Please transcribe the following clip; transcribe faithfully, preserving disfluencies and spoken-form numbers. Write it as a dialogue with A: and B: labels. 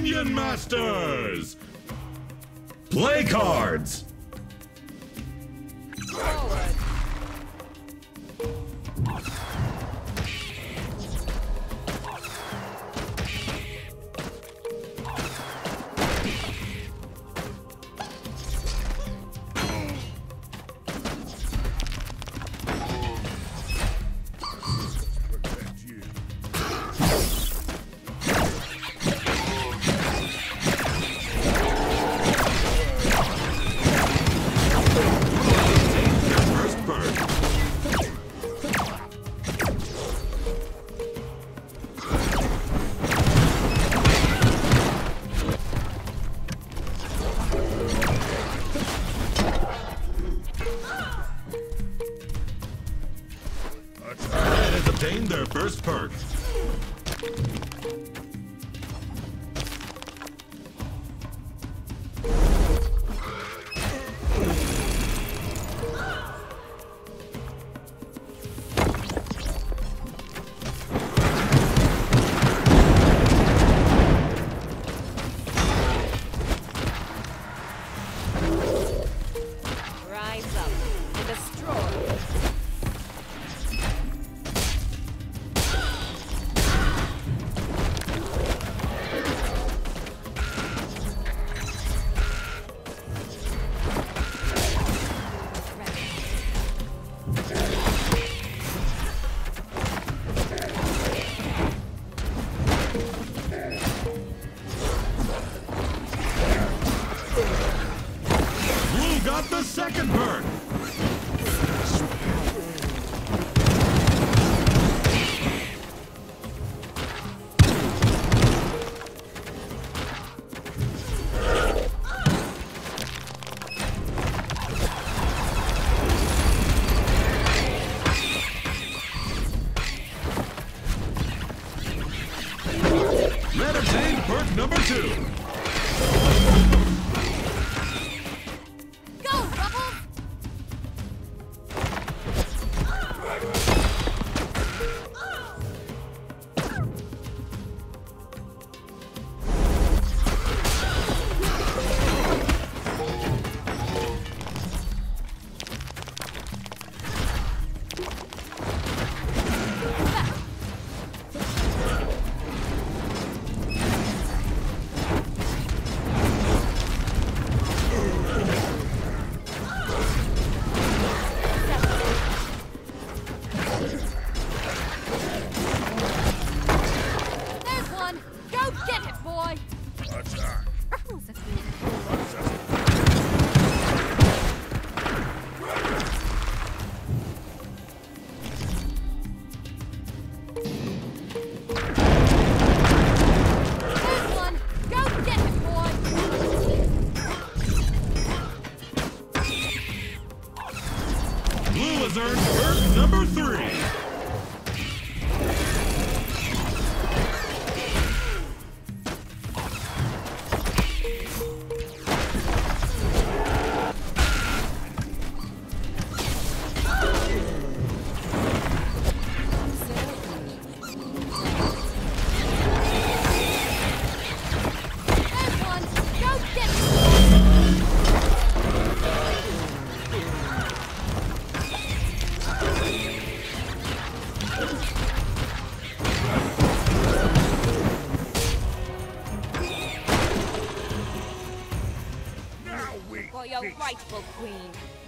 A: Minion Masters! Play cards!
B: Forward.
A: Obtained their first perk.
B: Rise up and destroy.
A: Blue got the second perk. Red obtained perk number two.
B: Go, Rubble! There's one! Go get it, boy!
A: Attack.
B: Oh, that's weird. There's one! Go get it, boy!
A: Blue has earned perk number three.
B: There's one! Go get it!
C: Now we
B: For your
C: feast.
B: rightful queen.